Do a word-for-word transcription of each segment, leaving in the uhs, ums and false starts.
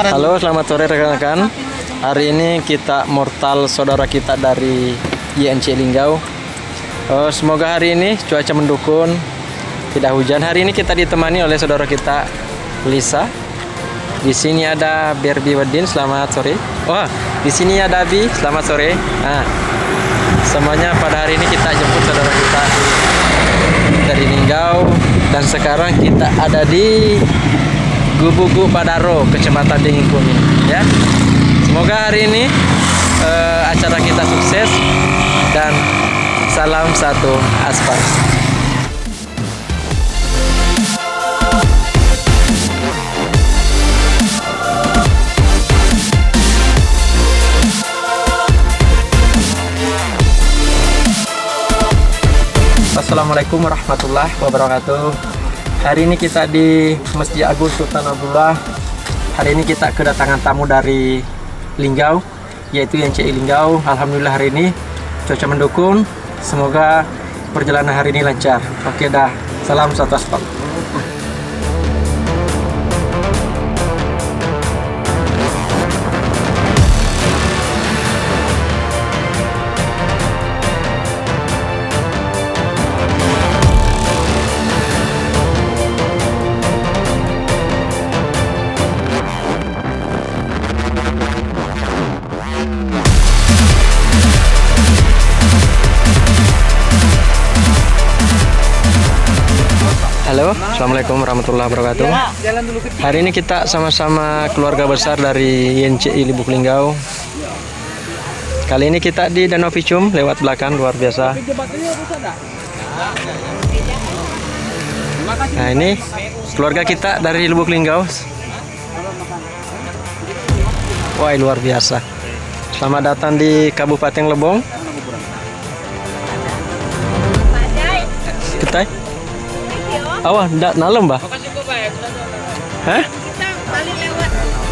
Halo, selamat sore rekan-rekan. Hari ini kita mortal saudara kita dari Y N C Linggau. Oh, semoga hari ini cuaca mendukung, tidak hujan. Hari ini kita ditemani oleh saudara kita Lisa. Di sini ada Berbi Wadin, selamat sore. Wah, di sini ada Abi, selamat sore. Nah, semuanya pada hari ini kita jemput saudara kita dari Linggau, dan sekarang kita ada di Gubugu Padaro, Kecamatan Dingin Kuning, ya. Semoga hari ini uh, acara kita sukses dan salam satu aspal. Assalamualaikum warahmatullahi wabarakatuh. Hari ini kita di Masjid Agung Sultan Abdullah. Hari ini kita kedatangan tamu dari Linggau, yaitu Y N C I Linggau. Alhamdulillah hari ini cuaca mendukung. Semoga perjalanan hari ini lancar. Oke dah, salam satu aspal. Halo, assalamualaikum warahmatullahi wabarakatuh. Hari ini kita sama-sama keluarga besar dari Y N C I Lubuk Linggau. Kali ini kita di Danau Vicum, lewat belakang, luar biasa. Nah, ini keluarga kita dari Lubuk Linggau. Wah, luar biasa. Selamat datang di Kabupaten Lebong. Kita awah, ndak nalem, Mbah. Hah? Kita balik lewat.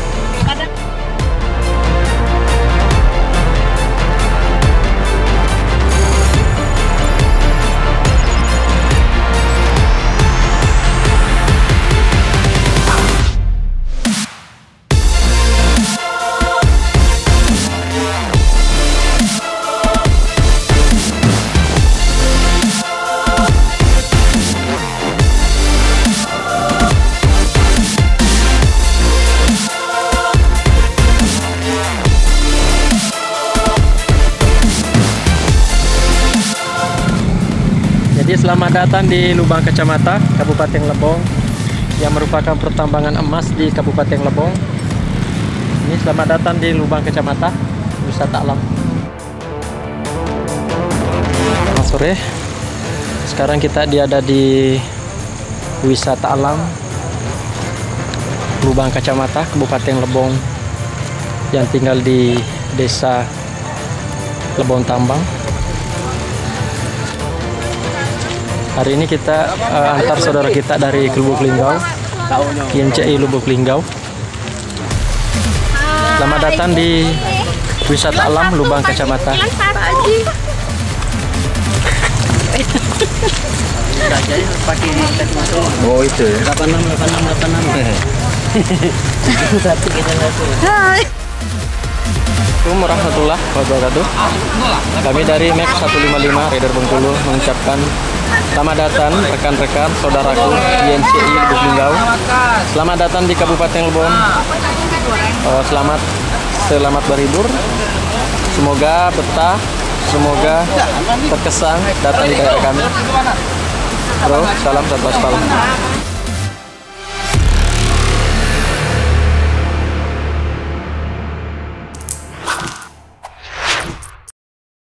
Jadi selamat datang di Lubang Kacamata, Kabupaten Lebong, yang merupakan pertambangan emas di Kabupaten Lebong. Ini selamat datang di Lubang Kacamata, wisata alam. Selamat sore. Sekarang kita ada di wisata alam Lubang Kacamata, Kabupaten Lebong, yang tinggal di Desa Lebong Tambang. Hari ini kita uh, antar saudara kita dari Lubuk Linggau, Y N C I Lubuk Linggau. Selamat datang di wisata alam Lubang Kacamata. Oh itu ya. delapan enam delapan enam delapan enam. Satu kita langsung. Hai. Assalamualaikum warahmatullahi wabarakatuh. Kami dari M A X seratus lima puluh lima Rider Bengkulu mengucapkan selamat datang rekan-rekan saudaraku Y N C I Lubuk Linggau. Selamat datang di Kabupaten Lebong. Uh, selamat selamat berlibur. Semoga betah, semoga terkesan datang di daerah kami. Bro, salam satu aspal.